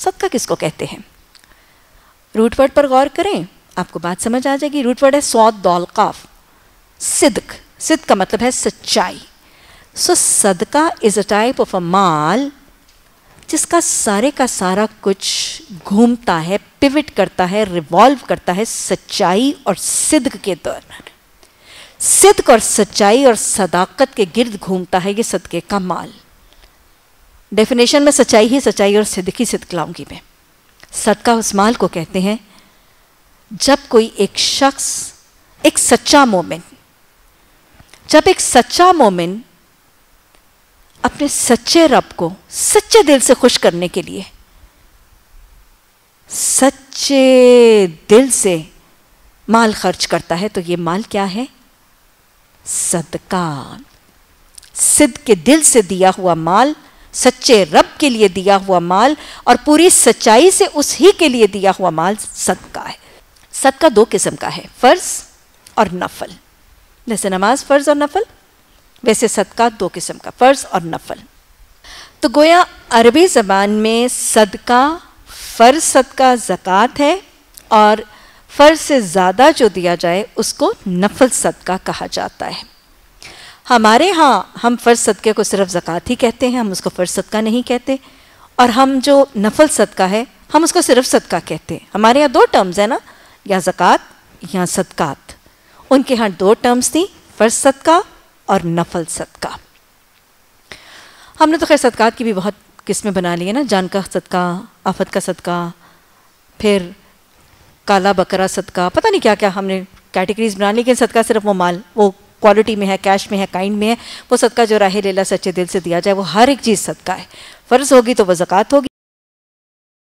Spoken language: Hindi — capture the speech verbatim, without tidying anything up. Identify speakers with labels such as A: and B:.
A: सदका किसको कहते हैं? रूट वर्ड पर गौर करें, आपको बात समझ आ जाएगी। रूट वर्ड है सौद दौल काफ, सिद्क। सिद्क का मतलब है सच्चाई। सो सदका is a type of a माल जिसका सारे का सारा कुछ घूमता है, पिविट करता है, रिवॉल्व करता है सच्चाई और सिद्क के दौरान। सिद्क और सच्चाई और सदाकत के गिर्द घूमता है ये सदके का माल। डेफिनेशन में सच्चाई ही सच्चाई और सिद्क ही सिद्क लाऊंगी मैं। सदका उस माल को कहते हैं जब कोई एक शख्स, एक सच्चा मोमिन, जब एक सच्चा मोमिन अपने सच्चे रब को सच्चे दिल से खुश करने के लिए सच्चे दिल से माल खर्च करता है, तो ये माल क्या है? सदका। सिद्ध के दिल से दिया हुआ माल, सच्चे रब के लिए दिया हुआ माल और पूरी सच्चाई से उस ही के लिए दिया हुआ माल सदका है। सदका दो किस्म का है, फर्ज और नफल। जैसे नमाज फर्ज और नफल, वैसे सदका दो किस्म का, फर्ज और नफल। तो गोया अरबी ज़बान में सदका, फ़र्ज सदका ज़कात है और फ़र्ज से ज़्यादा जो दिया जाए उसको नफल सदका कहा जाता है। हमारे यहाँ हम फ़र्ज सदके को सिर्फ ज़कात ही कहते हैं, हम उसको फ़र्ज सदका नहीं कहते। और हम जो नफल सदका है हम उसको सिर्फ सदका कहते हैं। हमारे यहाँ दो टर्म्स है ना, या ज़कात या सदकात। उनके यहाँ दो टर्म्स थी, फ़र्ज सदका और नफल सदका। हमने तो खैर सदकात की भी बहुत किस्में बना ली है ना, जान का सदका, आफत का सदका, फिर काला बकरा सदका, पता नहीं क्या क्या हमने कैटेगरीज बना ली। लेकिन सदका सिर्फ वो माल, वो क्वालिटी में है, कैश में है, काइंड में है, वो सदका जो राहे लेला सच्चे दिल से दिया जाए, वो हर एक चीज़ सदका है। फ़र्ज होगी तो वह ज़कात होगी।